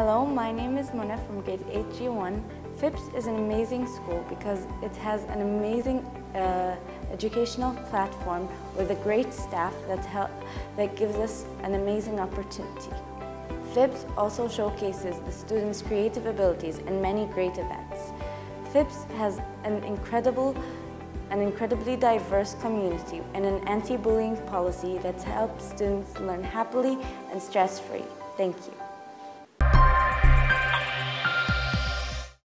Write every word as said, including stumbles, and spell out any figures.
Hello, my name is Mona from grade eight G one. Phipps is an amazing school because it has an amazing uh, educational platform with a great staff that, help, that gives us an amazing opportunity. Phipps also showcases the students' creative abilities in many great events. Phipps has an incredible, an incredibly diverse community and an anti-bullying policy that helps students learn happily and stress-free. Thank you.